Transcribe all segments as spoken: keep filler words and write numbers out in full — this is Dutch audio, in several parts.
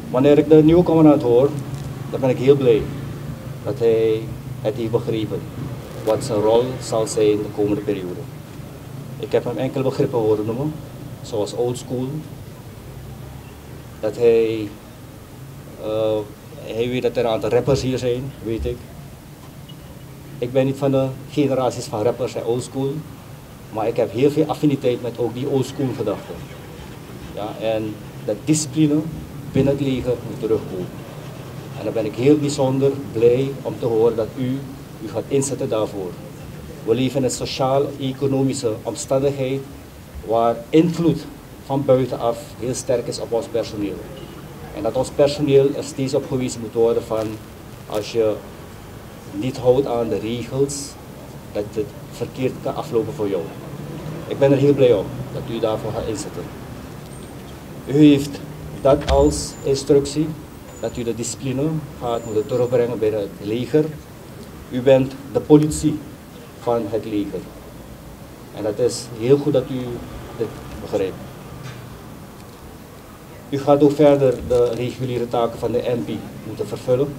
Wanneer ik de nieuwe commandant hoor, dan ben ik heel blij dat hij het heeft begrepen wat zijn rol zal zijn de komende periode. Ik heb hem enkele begrippen horen noemen, zoals old school. Dat hij, uh, hij weet dat er een aantal rappers hier zijn, weet ik. Ik ben niet van de generaties van rappers en old school, maar ik heb heel veel affiniteit met ook die old school gedachten. Ja, en dat discipline binnen het leger moet terugkomen. En dan ben ik heel bijzonder blij om te horen dat u u gaat inzetten daarvoor. We leven in een sociaal-economische omstandigheid waar invloed van buitenaf heel sterk is op ons personeel. En dat ons personeel er steeds op gewezen moet worden van als je niet houdt aan de regels, dat het verkeerd kan aflopen voor jou. Ik ben er heel blij om dat u daarvoor gaat inzetten. U heeft dat als instructie, dat u de discipline gaat moeten terugbrengen binnen het leger. U bent de politie van het leger. En dat is heel goed dat u dit begrijpt. U gaat ook verder de reguliere taken van de M P moeten vervullen.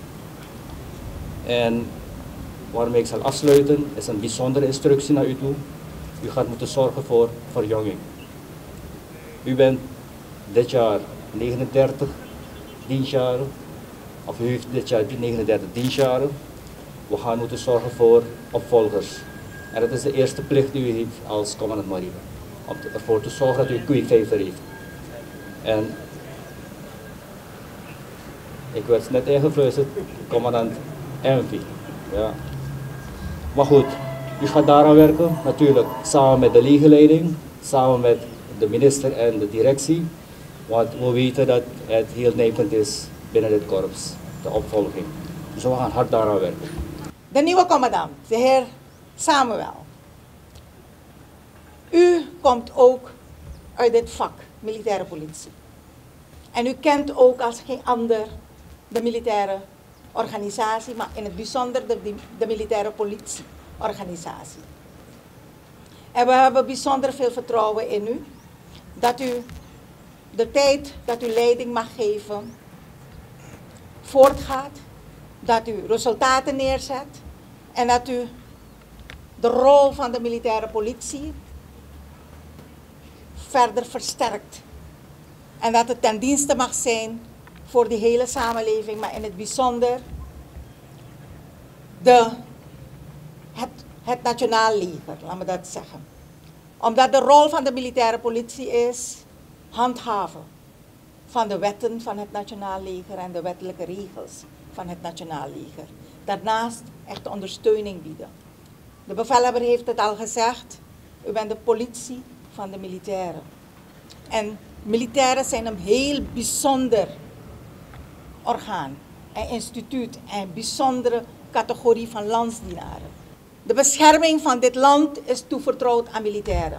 En waarmee ik zal afsluiten is een bijzondere instructie naar u toe. U gaat moeten zorgen voor verjonging. U bent dit jaar negenendertig dienstjaren, of u heeft dit jaar negenendertig dienstjaren. We gaan moeten zorgen voor opvolgers. En dat is de eerste plicht die u heeft als commandant marine. Om ervoor te zorgen dat u een kweekvijver heeft. En ik werd net ingefluisterd, commandant Envy. Ja. Maar goed, u gaat daaraan werken, natuurlijk samen met de legerleiding, samen met de minister en de directie. Want we weten dat het heel nijpend is binnen dit korps, de opvolging. Dus we gaan hard daaraan werken. De nieuwe commandant, de heer Samuel. U komt ook uit dit vak, militaire politie. En u kent ook als geen ander de militaire organisatie, maar in het bijzonder de, de militaire politieorganisatie. En we hebben bijzonder veel vertrouwen in u, dat u de tijd dat u leiding mag geven voortgaat, dat u resultaten neerzet en dat u de rol van de militaire politie verder versterkt. En dat het ten dienste mag zijn voor de hele samenleving, maar in het bijzonder de, het, het nationaal leger, laat me dat zeggen. Omdat de rol van de militaire politie is handhaven van de wetten van het nationaal leger en de wettelijke regels van het nationaal leger. Daarnaast echt ondersteuning bieden. De bevelhebber heeft het al gezegd, u bent de politie van de militairen. En militairen zijn een heel bijzonder orgaan en instituut en een bijzondere categorie van landsdienaren. De bescherming van dit land is toevertrouwd aan militairen.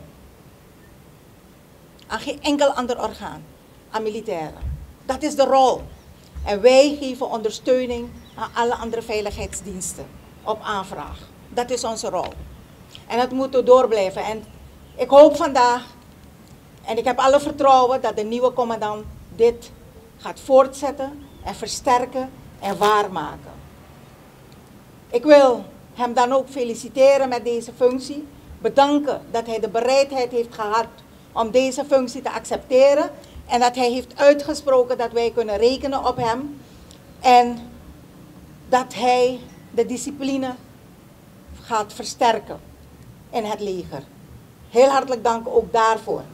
Aan geen enkel ander orgaan, aan militairen. Dat is de rol. En wij geven ondersteuning aan alle andere veiligheidsdiensten op aanvraag. Dat is onze rol. En dat moet er door blijven. En ik hoop vandaag, en ik heb alle vertrouwen dat de nieuwe commandant dit gaat voortzetten en versterken en waarmaken. Ik wil hem dan ook feliciteren met deze functie. Bedanken dat hij de bereidheid heeft gehad om deze functie te accepteren. En dat hij heeft uitgesproken dat wij kunnen rekenen op hem. En dat hij de discipline gaat versterken in het leger. Heel hartelijk dank ook daarvoor.